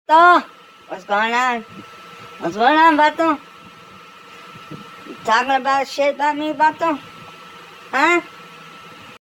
So, what's going on? What's going on, Vato? Talking about shit about me, Vato? Huh?